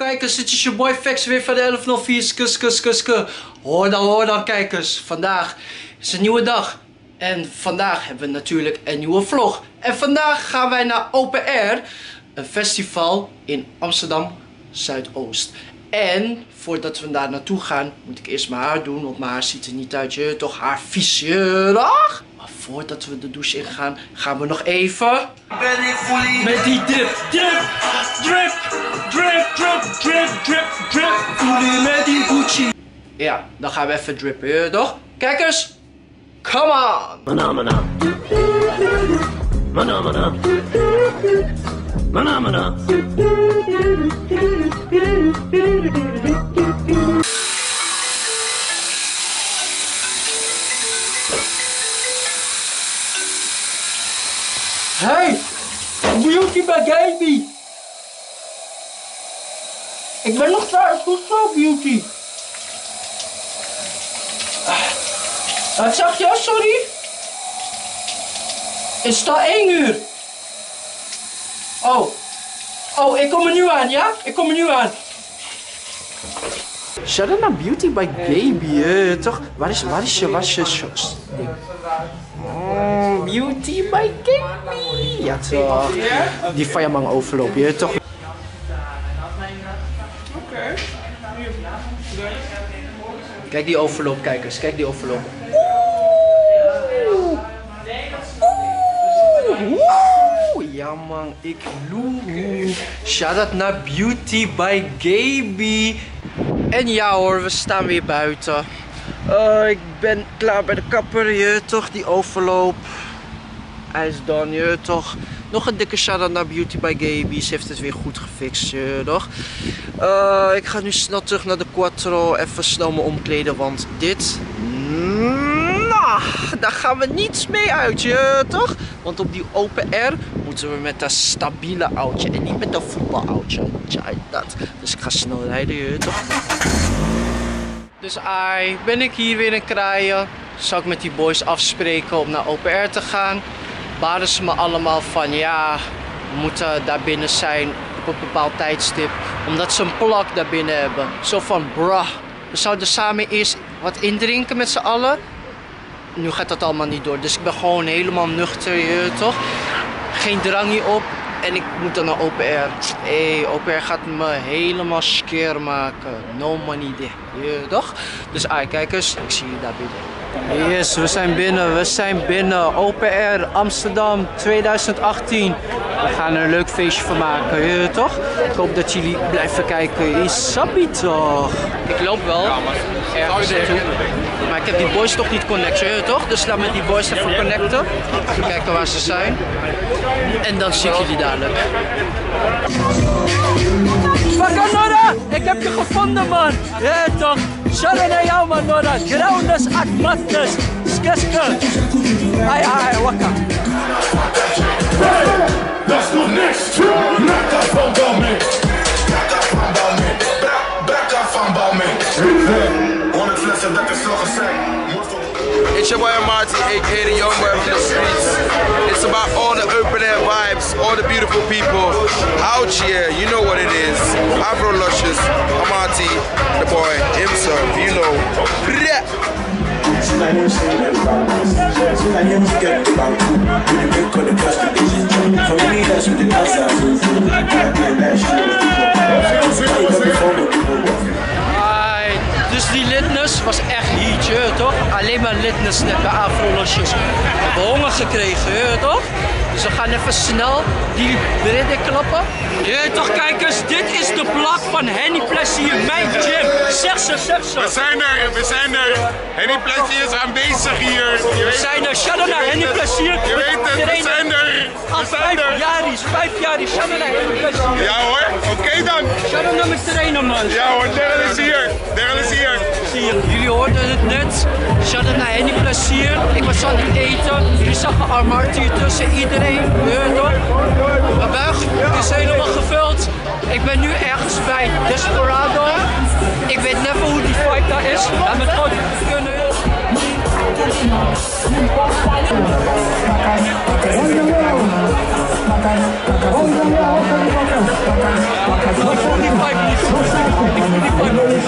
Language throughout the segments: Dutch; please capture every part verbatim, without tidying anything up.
kijkers, het is je boy Vex weer van de elf nul vier. Skus, skus, skus, skus. Hoor dan, hoor dan kijkers. Vandaag is een nieuwe dag. En vandaag hebben we natuurlijk een nieuwe vlog. En vandaag gaan wij naar Open Air. Een festival in Amsterdam Zuidoost. En voordat we daar naartoe gaan, moet ik eerst mijn haar doen. Want mijn haar ziet er niet uit, je toch haar viezierig. Maar voordat we de douche in gaan, gaan we nog even met die dip, dip, drip, drip, drip, drip, drip, drip. Fully met die Gucci. Ja, dan gaan we even drippen, je toch? Kijkers, come on! Mana mana. Mana mana. Mana mana. Hey, Beauty by Gaby. Ik ben nog thuis, goed zo, Beauty. Wat zeg je, sorry? Is het al één uur? Oh. Oh, ik kom er nu aan, ja? Ik kom er nu aan. Shout out naar Beauty by Gaby, hè? Toch? Waar is, waar is je, waar is je shows? Oh, Beauty by Gaby. Ja, toch? Die Fireman overloop, je toch? Oké. Kijk die overloop, kijkers. Kijk die overloop. Oeh. Oeh. Ja man, ik loe. Shout out naar Beauty by Gaby. En ja hoor, we staan weer buiten. Uh, ik ben klaar bij de kapper, je toch, die overloop. Hij is done, je toch. Nog een dikke shout-out naar Beauty by Gaby. Ze heeft het weer goed gefixt, je toch. Uh, ik ga nu snel terug naar de Quattro. Even snel me omkleden, want dit... Nou, daar gaan we niets mee uit, je toch. Want op die Open Air moeten we met een stabiele oudje en niet met een voetbaloudje. Tja, dat. Dus ik ga snel rijden, je toch. Dus ai, ben ik hier weer in Kraaien. Zal ik met die boys afspreken om naar Open Air te gaan. Baren ze me allemaal van ja, we moeten daar binnen zijn op een bepaald tijdstip. Omdat ze een plak daar binnen hebben. Zo van bruh, we zouden samen eerst wat indrinken met z'n allen. Nu gaat dat allemaal niet door, dus ik ben gewoon helemaal nuchter, je toch? Geen drangje op en ik moet dan naar Open Air. Hé, hey, Open Air gaat me helemaal skeer maken. No money there, je toch? Dus ai, kijkers, ik zie je daar binnen. Yes, we zijn binnen, we zijn binnen. Open Air Amsterdam twintig achttien. We gaan er een leuk feestje van maken, je toch? Ik hoop dat jullie blijven kijken. Is sappie toch? Ik loop wel ergens naartoe. Maar ik heb die boys toch niet connecten, je toch? Dus laat me die boys even connecten. Even kijken waar ze zijn. En dan zie ik jullie dadelijk. Fuck Nora! Ik heb je gevonden, man! Ja toch? Shout-out naar jou, man, Nora! Grounders Atmatus! Skeske! Ai, ai, wakka! Hey, dat is nog niks! Lekker van Balmen! Lekker van Balmen! Lekker van Balmen! honderd flessen, dat is nog gezegd! It's your boy Marty, aka the young boy from the streets. It's about all the open air vibes, all the beautiful people out here. You know what it is. Afro Luscious, Marty, the boy himself, you know. Dus die litness was echt heatje, toch? Alleen maar litness net bij Afro-losjes. We hebben honger gekregen, je toch? Dus we gaan even snel die bridden klappen. Je toch kijkers, dit is de plak van Henny Plessier, mijn gym. Zeg ze, zeg ze. We zijn er, we zijn er. Henny Plessier is aanwezig hier. We zijn er, shout-out naar Henny Plessier. Je weet het, we zijn er. Al vijf jaar, vijf jaar, shout-out naar Henny Plessier. Ja hoor, oké okay dan. Shout-out naar mijn trainer, man. Ja hoor, Daryl is hier. Daryl is hier. Jullie hoorden het net. Shout-out naar Henny Plessier. Ik was aan het eten. Jullie zagen Armart hier tussen iedereen. Mijn buik is helemaal gevuld. Ik ben nu ergens bij Desperado. Ik weet never hoe die fight daar is. Laat me het gewoon kunnen. Ik vond die fight niet goed.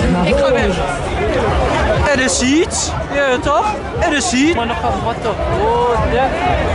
Ik ga weg. Er is iets. Ja, toch? Er is iets. Maar nog wat toch? Oh, ja.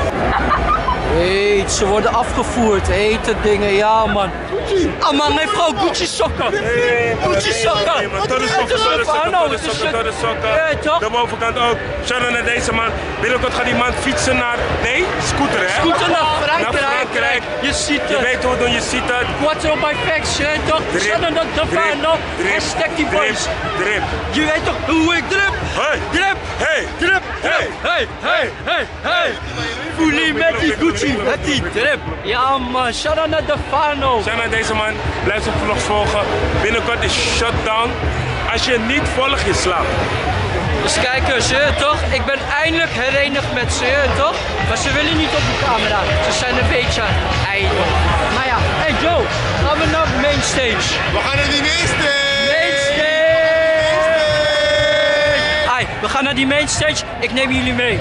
Heet, ze worden afgevoerd. Hete dingen, ja man. Ah man, heeft gewoon Gucci sokken. Gucci sokken. Dat is sokken, dat is sokken, dat is sokken, dat is sokken. De bovenkant ook. Shout-out naar deze man. Binnenkort gaat die man fietsen naar, nee, scooter hè? Scooter naar Frankrijk. Naar Frankrijk. Je ziet het. Je weet hoe we doen, je ziet het. Quattro by Facts, je weet toch? Shout-out naar Davano. Hashtag die boys. Drip. Je weet toch hoe ik drip? Hey. Drip. Hey. Drip. Hey. Hey. Hey. Hey. Hey. Fully met die Gucci. Met die drip. Ja man, shout-out naar Davano. Shout-out naar deze man. Blijf zijn vlogs volgen. Binnenkort is shutdown. Als je niet volgt, je slaapt. Dus kijkers, je toch? Ik ben eindelijk herenigd met ze, je toch? Maar ze willen niet op de camera. Ze zijn een beetje aan het eigen. Maar ja, hey Joe, gaan we naar mainstage. We gaan naar die mainstage! Mainstage! Hi, we gaan naar die mainstage. Ik neem jullie mee.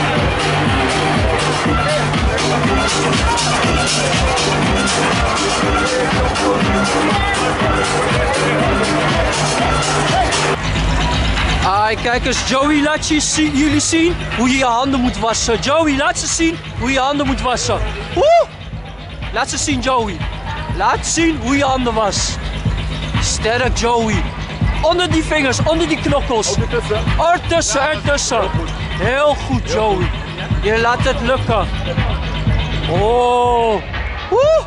Ah, kijk eens, Joey, laat je zien, jullie zien hoe je je handen moet wassen. Joey, laat ze zien hoe je je handen moet wassen. Woe! Laat ze zien, Joey. Laat zien hoe je handen was. Sterk, Joey. Onder die vingers, onder die knokkels. Ertussen, ertussen. Heel goed, Joey. Je laat het lukken. Oh. Woe!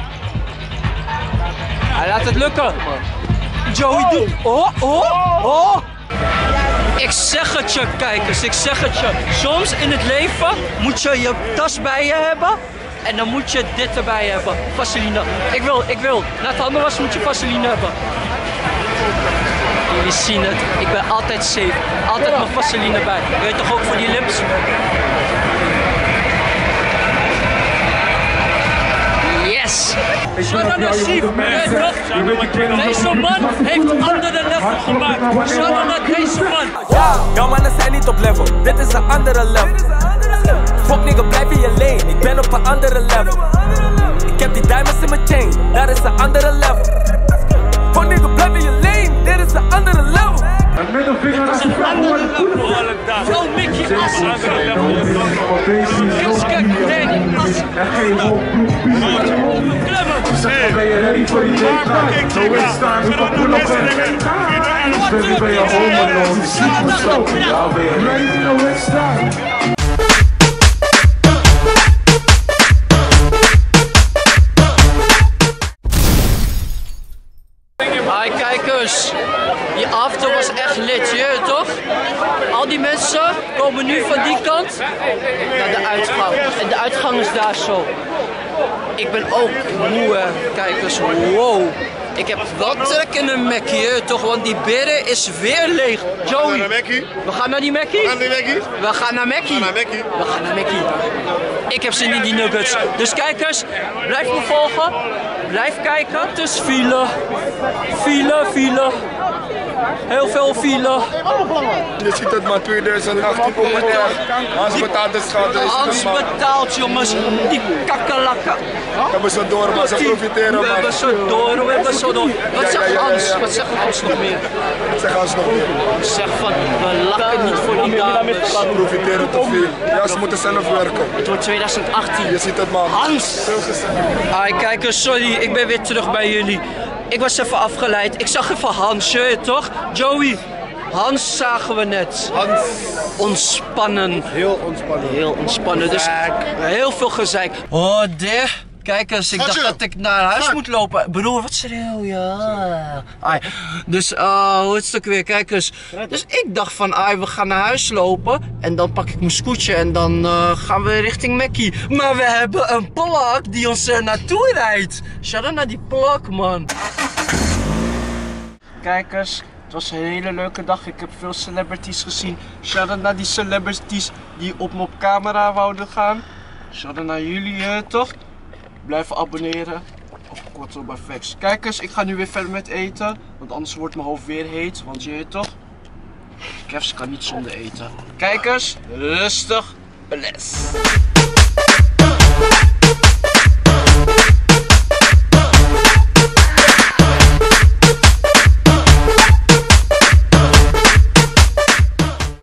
Hij laat het lukken. Joey doet... Oh, oh, oh. Ik zeg het je, kijkers, ik zeg het je. Soms in het leven moet je je tas bij je hebben en dan moet je dit erbij hebben. Vaseline. Ik wil, ik wil. Na het handen wassen moet je vaseline hebben. Jullie zien het, ik ben altijd safe. Altijd mijn vaseline bij. Je weet toch ook voor die lips? Yes! Shout-out naar Chief, je weet toch? Deze man heeft een andere level gemaakt. Shout-out naar deze man. Jouw mannen zijn niet op level, dit is een andere level. Fuck nigga, blijf in je lane, ik ben op een andere level. Ik heb die diamonds in mijn chain, dat is een andere level. Fuck nigga, blijf in je lane, dit is een andere level. Het middelvinger naar de vrouw. Zo Mickey Ass. En geen hoop. Ben je ready voor die date? Zo is staan, ik kan pull op en baby, ben je home alone? Ja, ben je ready to know where it's time? Hi kijkers, die after was echt lit, je weet toch? Al die mensen komen nu van die kant naar de uitgang. En de uitgang is daar zo. Ik ben ook moe, kijkers. Wow. Ik heb wel trek in een Mackie, toch? Want die beren is weer leeg. Joey, we gaan naar die Mackie? We gaan naar Mackie. We gaan naar Mackie. We gaan naar Mackie. Ik heb zin in die nuggets. Dus kijkers, blijf me volgen. Blijf kijken. Het is file. File, file. Heel veel file. Je ziet het maar tweeduizend achttien komen er. Hans betaalt de schade. Hans betaalt, jongens. Die kakkelakken. We hebben ze door, maar ze profiteren, man. We hebben ze door, we hebben ze door. Wat zegt Hans? Wat zegt Hans nog meer? Zeg Hans nog meer. Zeg van, we lachen niet voor die dames. Ze profiteren te veel. Ja, ze moeten zelf werken. Het wordt tweeduizend achttien. Je ziet het, man. Hans! Hi kijkers, sorry, ik ben weer terug bij jullie. Ik was even afgeleid. Ik zag even Hans, je weet toch? Joey, Hans zagen we net. Hans. Ontspannen. Heel ontspannen. Heel ontspannen. Dus heel veel gezeik. Oh, de. Kijk eens, ik dacht dat ik naar huis moet lopen. Broer, wat schreeuw je? Ai. Dus, uh, hoe is het ook weer? Kijk eens. Dus ik dacht van, ai, we gaan naar huis lopen. En dan pak ik mijn scootje en dan uh, gaan we richting Mackie. Maar we hebben een plak die ons er naartoe rijdt. Shout-out naar die plak, man. Kijkers, het was een hele leuke dag. Ik heb veel celebrities gezien. Shout-out naar die celebrities die op me op camera wouden gaan. Shout-out naar jullie, hè, toch? Blijven abonneren op Quattro by Facts. Kijkers, ik ga nu weer verder met eten. Want anders wordt mijn hoofd weer heet. Want je weet toch? Kevs kan niet zonder eten. Kijkers, rustig. Bless.